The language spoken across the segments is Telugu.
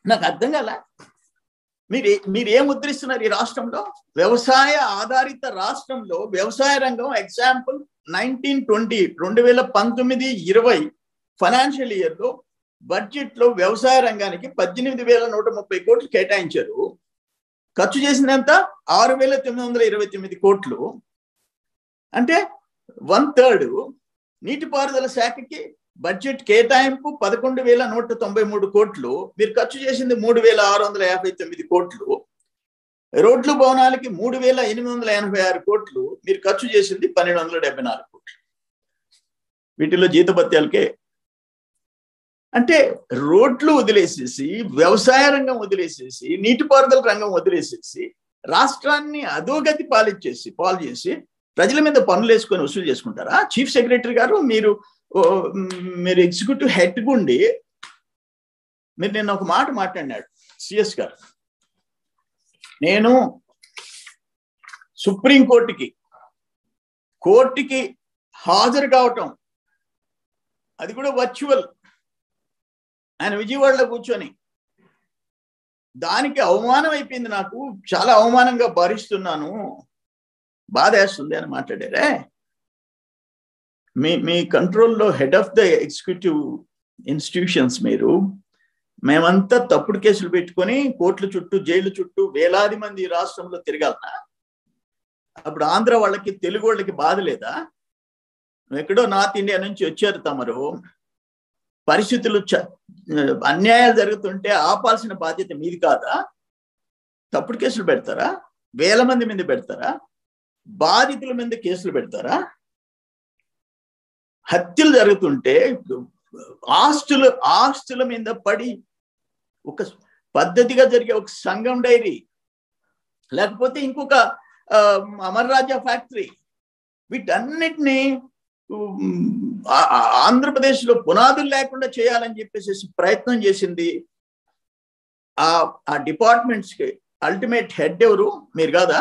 నాకు అర్థం కాల. మీరేం ముద్రిస్తున్నారు ఈ రాష్ట్రంలో? వ్యవసాయ ఆధారిత రాష్ట్రంలో వ్యవసాయ రంగం ఎగ్జాంపుల్ 2019-20 ఫైనాన్షియల్ ఇయర్ లో బడ్జెట్ లో వ్యవసాయ రంగానికి 18,130 కోట్లు కేటాయించారు. ఖర్చు చేసిందంత 6,929 కోట్లు. అంటే 1/3. నీటిపారుదల శాఖకి బడ్జెట్ కేటాయింపు 11,193 కోట్లు, మీరు ఖర్చు చేసింది 3,659 కోట్లు. రోడ్లు భవనాలకి 3,886 కోట్లు, మీరు ఖర్చు చేసింది 1,274 కోట్లు. వీటిలో జీతభత్యాలకే. అంటే రోడ్లు వదిలేసేసి, వ్యవసాయ రంగం వదిలేసేసి, నీటిపారుదల రంగం వదిలేసేసి రాష్ట్రాన్ని అధోగతి పాలు చేసి ప్రజల మీద పనులు వేసుకొని వసూలు చేసుకుంటారా? చీఫ్ సెక్రటరీ గారు, మీరు ఎగ్జిక్యూటివ్ హెడ్ గుండి మీరు నిన్న ఒక మాట మాట్లాడినాడు సిఎస్ గారు. నేను కోర్టుకి హాజరు కావటం, అది కూడా వర్చువల్, ఆయన విజయవాడలో కూర్చొని, దానికి అవమానం అయిపోయింది, నాకు చాలా అవమానంగా భావిస్తున్నాను, బాధేస్తుంది అని మాట్లాడారే. మీ కంట్రోల్లో head of the executive institutions మీరు. మేమంతా తప్పుడు కేసులు పెట్టుకొని కోర్టుల చుట్టూ, జైలు చుట్టూ వేలాది మంది రాష్ట్రంలో తిరగాలనా? అప్పుడు ఆంధ్ర వాళ్ళకి, తెలుగు వాళ్ళకి బాధ లేదా? ఎక్కడో నార్త్ ఇండియా నుంచి వచ్చారు తమరు, పరిస్థితులు అన్యాయాలు జరుగుతుంటే ఆపాల్సిన బాధ్యత మీది కాదా? తప్పుడు కేసులు పెడతారా? వేల మంది మీద పెడతారా? బాధితుల మీద కేసులు పెడతారా? హత్యలు జరుగుతుంటే ఆస్తుల మీద పడి ఒక పద్ధతిగా జరిగే ఒక సంఘం డైరీ, లేకపోతే ఇంకొక అమర్ రాజా ఫ్యాక్టరీ, వీటన్నిటినీ ఆంధ్రప్రదేశ్లో పునాదులు లేకుండా చేయాలని చెప్పేసి ప్రయత్నం చేసింది ఆ డిపార్ట్మెంట్స్ కి అల్టిమేట్ హెడ్ ఎవరు? మీరు కాదా?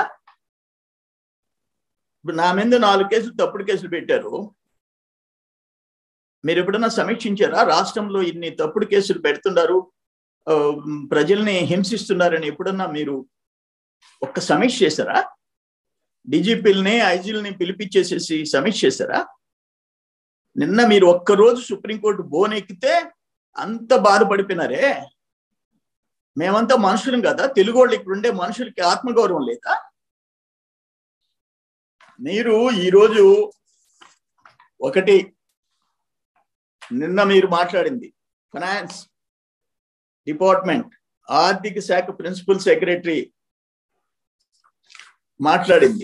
ఇప్పుడు నా మీద 4 కేసులు, తప్పుడు కేసులు పెట్టారు. మీరు ఎప్పుడన్నా సమీక్షించారా? రాష్ట్రంలో ఇన్ని తప్పుడు కేసులు పెడుతున్నారు, ప్రజల్ని హింసిస్తున్నారని ఎప్పుడన్నా మీరు ఒక్క సమీక్ష చేశారా? డీజీపీలని, ఐజీలని పిలిపించేసేసి సమీక్ష చేశారా? నిన్న మీరు ఒక్కరోజు సుప్రీంకోర్టు బోన్ ఎక్కితే అంత బాధపడిపోయినారే. మేమంతా మనుషులం కదా, తెలుగు వాళ్ళు, ఇక్కడ ఉండే మనుషులకి ఆత్మగౌరవం లేదా? మీరు ఈరోజు ఒకటి, నిన్న మీరు మాట్లాడింది ఫైనాన్స్ డిపార్ట్మెంట్, ఆర్థిక శాఖ ప్రిన్సిపల్ సెక్రటరీ మాట్లాడింది,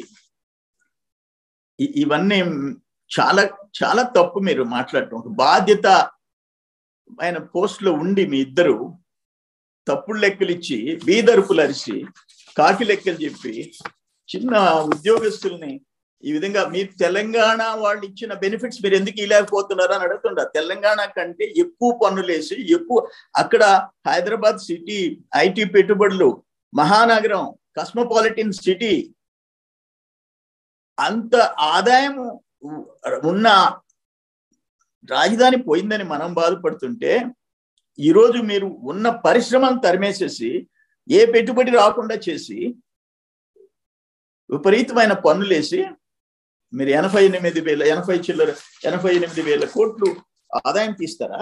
ఇవన్నీ చాలా చాలా తప్పు. మీరు మాట్లాడటం, బాధ్యత ఆయన పోస్టులో ఉండి మీ ఇద్దరు తప్పుడు లెక్కలు ఇచ్చి, బీదరుపులు అరిచి, కాకి లెక్కలు చెప్పి చిన్న ఉద్యోగస్తుల్ని ఈ విధంగా, మీరు తెలంగాణ వాళ్ళు ఇచ్చిన బెనిఫిట్స్ మీరు ఎందుకు ఇవ్వలేకపోతున్నారు అని అడుగుతుండ. తెలంగాణ కంటే ఎక్కువ పన్నులేసి, ఎక్కువ అక్కడ హైదరాబాద్ సిటీ ఐటీ పెట్టుబడులు, మహానగరం, కాస్మోపాలిటన్ సిటీ, అంత ఆదాయం ఉన్న రాజధాని పోయిందని మనం బాధపడుతుంటే, ఈరోజు మీరు ఉన్న పరిశ్రమను తరిమేసేసి, ఏ పెట్టుబడి రాకుండా చేసి, విపరీతమైన పన్నులేసి మీరు 88,000 కోట్లు ఆదాయం తీస్తారా?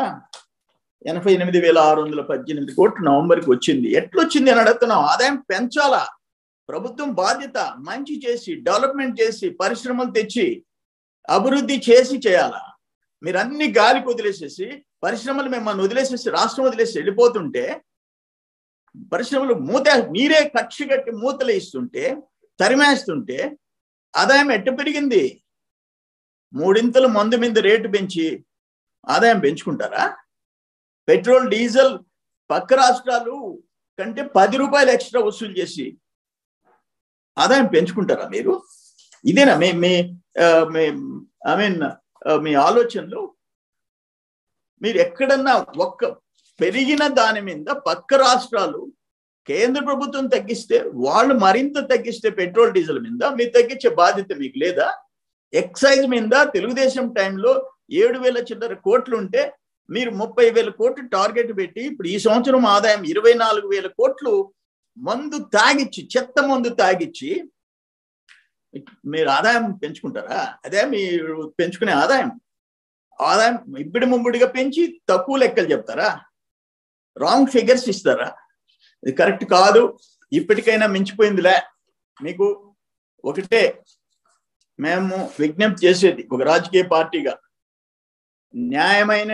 88,618 కోట్లు నవంబర్కి వచ్చింది. ఎట్లొచ్చింది అని అడుగుతున్నాం. ఆదాయం పెంచాలా? ప్రభుత్వం బాధ్యత, మంచి చేసి, డెవలప్మెంట్ చేసి, పరిశ్రమలు తెచ్చి, అభివృద్ధి చేయాలా? మీరు అన్ని గాలికి వదిలేసేసి, పరిశ్రమలు మిమ్మల్ని వదిలేసేసి, రాష్ట్రం వదిలేసి వెళ్ళిపోతుంటే, పరిశ్రమలు మీరే కక్ష కట్టి మూతలు ఇస్తుంటే, తరిమేస్తుంటే ఆదాయం ఎట్ట పెరిగింది? 3 మందు మీద రేటు పెంచి ఆదాయం పెంచుకుంటారా? పెట్రోల్, డీజిల్ పక్క రాష్ట్రాలు కంటే 10 రూపాయలు ఎక్స్ట్రా వసూలు చేసి ఆదాయం పెంచుకుంటారా మీరు? ఇదేనా మీ ఆలోచనలు? మీరు ఎక్కడన్నా ఒక్క పెరిగిన దాని మీద పక్క రాష్ట్రాలు, కేంద్ర ప్రభుత్వం తగ్గిస్తే వాళ్ళు మరింత తగ్గిస్తే పెట్రోల్ డీజిల్ మీద మీరు తగ్గించే బాధ్యత మీకు లేదా? ఎక్సైజ్ మీద తెలుగుదేశం టైంలో 7,000 చిల్లర కోట్లు ఉంటే మీరు 30,000 కోట్లు టార్గెట్ పెట్టి ఇప్పుడు ఈ సంవత్సరం ఆదాయం 24,000 కోట్లు మందు తాగిచ్చి, చెత్త మందు తాగిచ్చి మీరు ఆదాయం పెంచుకుంటారా? అదే మీరు పెంచుకునే ఆదాయం ఇబ్బడి ముబ్బడిగా పెంచి తక్కువ లెక్కలు చెప్తారా? రాంగ్ ఫిగర్స్ ఇస్తారా? ఇది కరెక్ట్ కాదు. ఇప్పటికైనా మించిపోయిందిలే. మీకు ఒకటే మేము విజ్ఞప్తి చేసేది, ఒక రాజకీయ పార్టీగా న్యాయమైన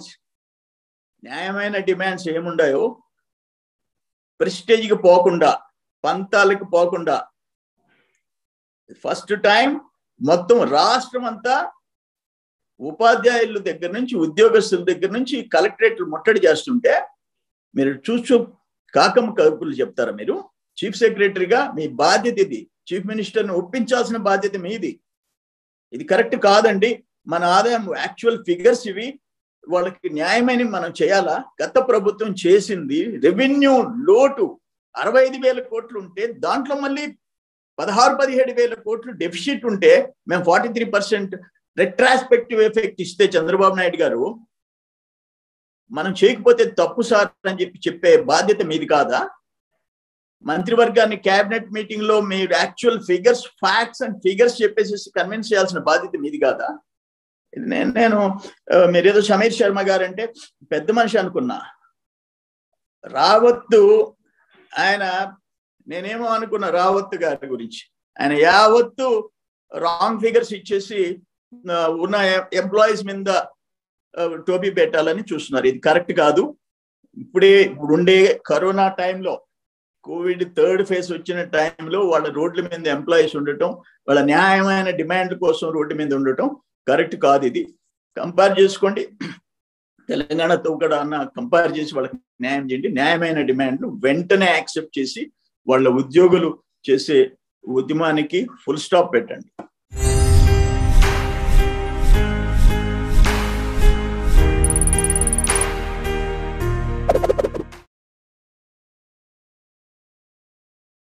డిమాండ్స్ ఏముండాయో ప్రెస్టేజ్కి పోకుండా, పంతాలకు పోకుండా, ఫస్ట్ టైం మొత్తం రాష్ట్రం అంతా ఉపాధ్యాయుల దగ్గర నుంచి, ఉద్యోగస్తుల దగ్గర నుంచి కలెక్టరేట్లు ముట్టడి చేస్తుంటే మీరు చూసు కాకమ్మ కబుర్లు చెప్తారా? మీరు చీఫ్ సెక్రటరీగా మీ బాధ్యత ఇది. చీఫ్ మినిస్టర్ని ఒప్పించాల్సిన బాధ్యత మీది. ఇది కరెక్ట్ కాదండి. మన ఆదాయం యాక్చువల్ ఫిగర్స్ ఇవి, వాళ్ళకి న్యాయమైన మనం చేయాలా? గత ప్రభుత్వం చేసింది రెవెన్యూ లోటు 65,000 కోట్లు ఉంటే దాంట్లో మళ్ళీ 16-17,000 కోట్లు డెఫిసిట్ ఉంటే మేము 43% రెట్రాస్పెక్టివ్ ఎఫెక్ట్ ఇస్తే చంద్రబాబు నాయుడు గారు మనం చేయకపోతే తప్పు సార్ అని చెప్పే బాధ్యత మీది కాదా? మంత్రివర్గాన్ని క్యాబినెట్ మీటింగ్ లో మీరు actual figures, facts and figures చెప్పేసి కన్విన్స్ చేయాల్సిన బాధ్యత మీది కాదా? నేను మీరేదో సమీర్ శర్మ గారు అంటే పెద్ద మనిషి అనుకున్నా. రావత్తు ఆయన, నేనేమో అనుకున్నా రావత్తు గారి గురించి, ఆయన యావత్తు రాంగ్ ఫిగర్స్ ఇచ్చేసి ఉన్న ఎంప్లాయీస్ మీద టోపీ పెట్టాలని చూస్తున్నారు. ఇది కరెక్ట్ కాదు. ఇప్పుడుండే కరోనా టైంలో, కోవిడ్ 3rd ఫేజ్ వచ్చిన టైంలో వాళ్ళ రోడ్ల మీద ఎంప్లాయీస్ ఉండటం, వాళ్ళ న్యాయమైన డిమాండ్ కోసం రోడ్డు మీద ఉండటం కరెక్ట్ కాదు. ఇది కంపేర్ చేసుకోండి, తెలంగాణతో కూడా అన్న కంపేర్ చేసి వాళ్ళకి న్యాయం చేయండి. న్యాయమైన డిమాండ్లు వెంటనే యాక్సెప్ట్ చేసి వాళ్ళ ఉద్యోగులు చేసే ఉద్యమానికి ఫుల్ స్టాప్ పెట్టండి.